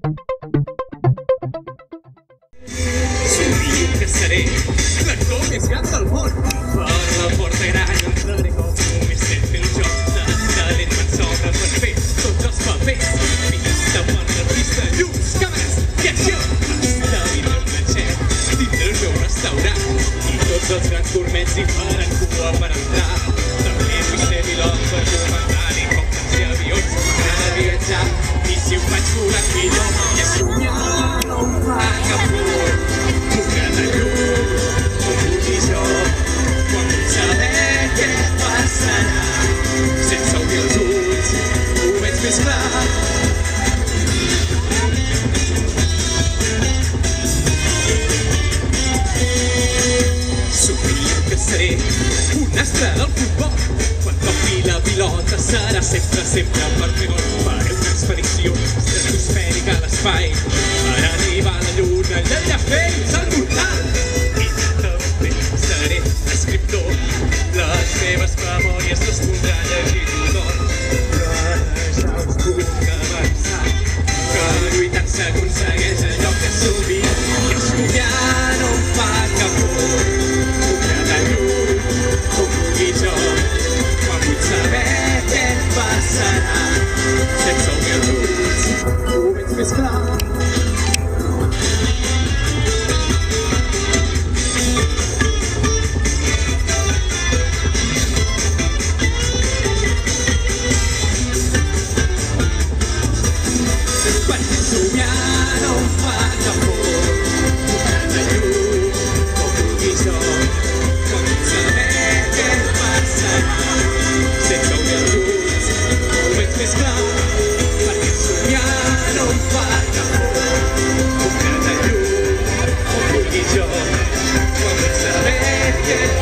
Somio que seré l'actor més gran del món. Per la porta gran entraré com només sé fer el joc de talent per sobre per fer tots els papers. Pista, artista, llums, càmeres i acció. Està vindre un ganxet, tindré el meu restaurant i tots els grans gourmets hi faran cua per entrar. També vull ser pilot per comandar-hi còpters i avions. M'agrada viatjar i si ho faig volar millor. I a somiar no em fa cap por. Puc anar lluny, com vulgui jo. Quan vull saber què passarà, sense obrir els ulls ho veig més clar. Somio que seré un astre del futbol. Quan toqui la pilota serà sempre, sempre per fer gol. Faré una expedició estratosfèrica a l'espai per arribar a la lluna i allà fer un salt mortal. I també seré escriptor, les meves memòries les voldrà llegir tothom. Però ara ja us puc avançar que lluitant s'aconsegueix allò que somio. I a somiar no em fa cap por. Puc anar lluny com vulgui jo. Quan vull saber què passarà, sense obrir els ulls ho veig més clar. Perquè somiar no em fa cap por. Puc anar lluny com vulgui jo. Quan vull saber què passarà, sense obrir els ulls ho veig més clar. Perquè somiar no em fa cap por. Puc anar lluny com vulgui jo. Quan vull saber què